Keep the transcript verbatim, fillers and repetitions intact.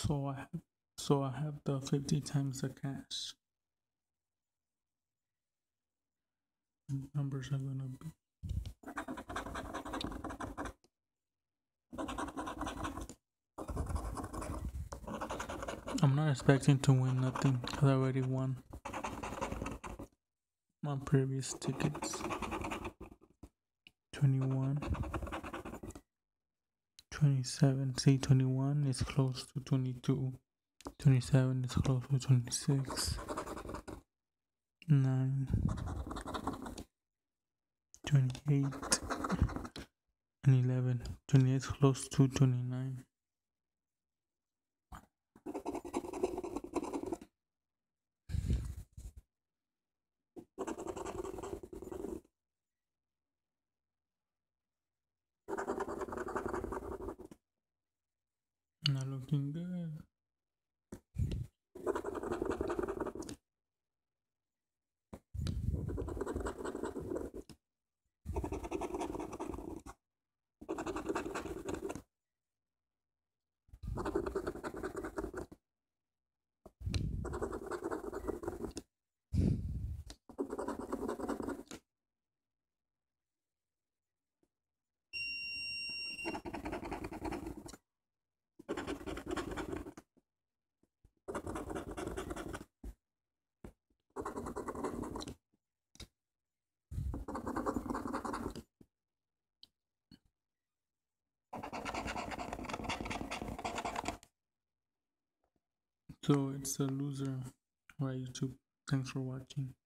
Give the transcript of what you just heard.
So I have, so I have the fifty times the cash. Numbers are gonna be I'm not expecting to win nothing because I already won my previous tickets. twenty-one, twenty-seven. See, twenty-one is close to twenty-two. twenty-seven is close to twenty-six. nine. twenty-eight. And eleven. twenty-eight is close to twenty-nine. Not looking good. So it's a loser. Right, YouTube. Thanks for watching.